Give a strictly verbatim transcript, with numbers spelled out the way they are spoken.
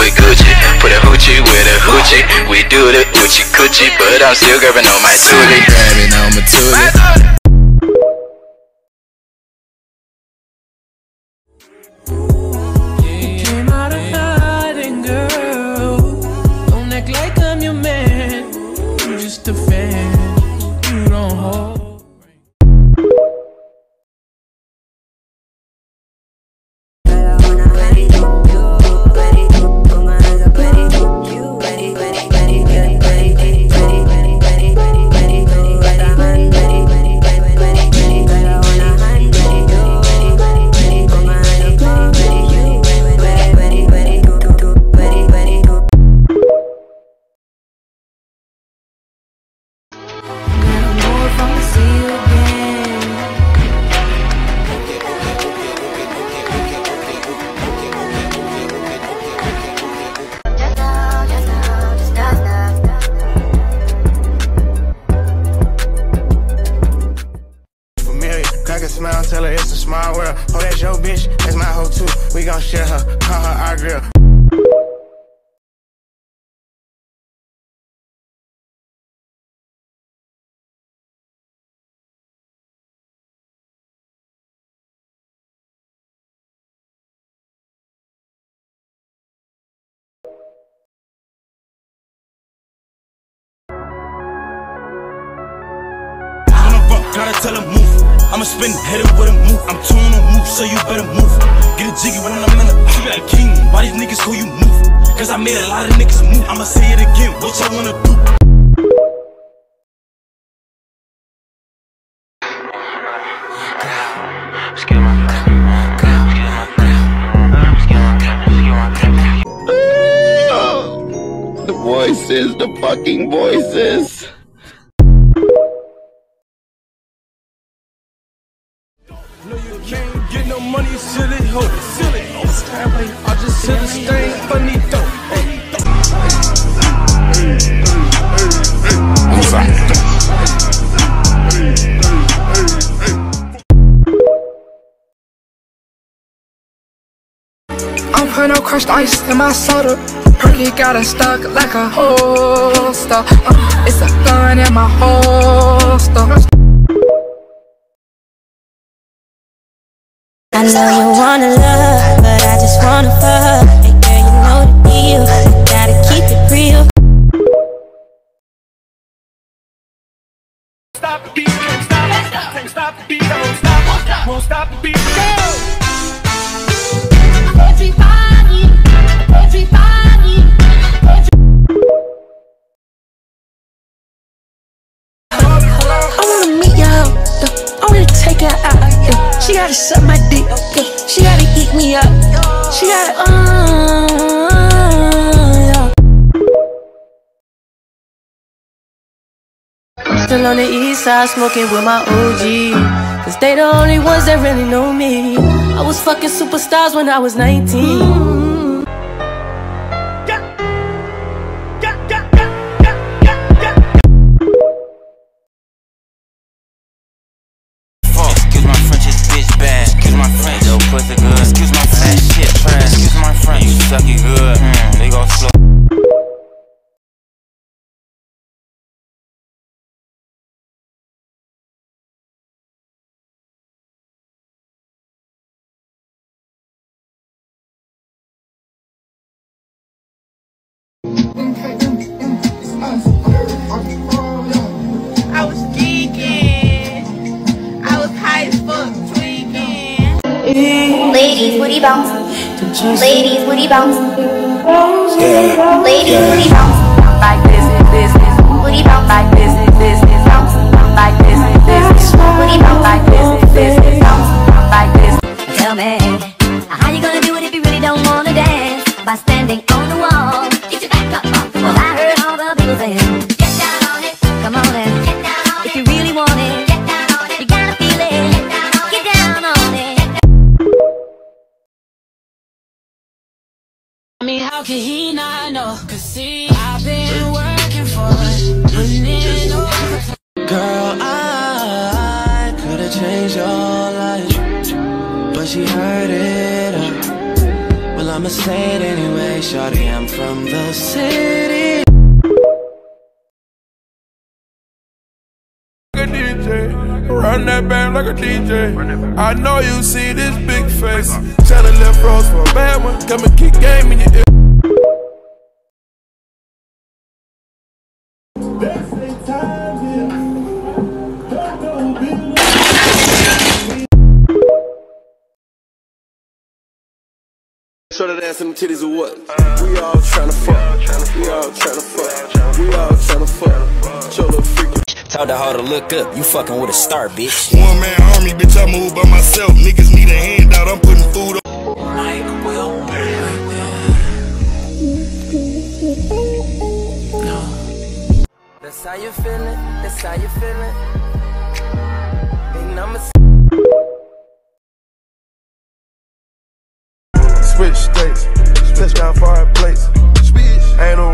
with Gucci. Put a hoochie with a hoochie. We do the hoochie coochie, but I'm still grabbing on my toolie. Grabbing on my toolie. Smile, tell her it's a small world. Oh, that's your bitch, that's my hoe too. We gon' share her, call her our girl. Gotta tell him move. I'ma spin headed with a move. I'm two on a move, so you better move. Get a jiggy when I'm in the she be like king. Why these niggas call you move? Cause I made a lot of niggas move. I'ma say it again, what y'all wanna do? The voices, the fucking voices. No, you can't get no money, silly hoe, silly hoe. I just hit a stain, funny dope. I'm putting no crushed ice in my soda. Perky got it stuck like a holster. Uh, it's a gun in my holster. I know you wanna love, but I just wanna fuck. Hey girl, you know the deal, you gotta keep it real. Stop the beat, can't stop, can't stop the beat, don't stop, won't stop the beat, go! Everybody, everybody, I wanna meet you out, I wanna take her out, yeah. She gotta suck my dick, yeah. She gotta eat me up, she gotta, uh, yeah. I'm still on the east side smoking with my O G, cause they the only ones that really know me. I was fucking superstars when I was nineteen. Pussy good. Excuse my fat shit trash. Excuse my friend, you sucky good. Mm, they gon' slow. I was geeking. I was high as fuck, tweaking. Ladies, woody bounce. Ladies, woody bounce. Yeah. Ladies, Yeah. woody bounce. Like this, this, this. Woody bounce like this, this, this. Bounce like this, this, this. Woody bounce like this, this, this. Bounce like this. Tell me, how you gonna do it if you really don't wanna dance? By standing on the wall, get your back up off the wall. I heard all the people saying, get down on it. Come on and get down on it. If you really want it, get down on it. You gotta feel it. Get down on it. I mean, how can he not know? Cause see, I've been working for it, putting in overtime. Girl, I could've changed your life, but she heard it up. Well, I'm I'ma say it anyway, shawty, I'm from the city. Like a D J, run that band like a D J. I know you see this big face. Tell the left rose for a bad one. Come and kick game in your ear. Show that ass and them titties or what? We all tryna fuck. We all tryna fuck. We all tryna fuck. Show little freaky. Told the hoe to look up, you fucking with a star, bitch. One man army, bitch, I move by myself. Niggas need a handout, I'm putting food on. Like Will. No. That's how you feeling, that's how you feeling. Big numbers. Switch states, touchdown far place. Ain't no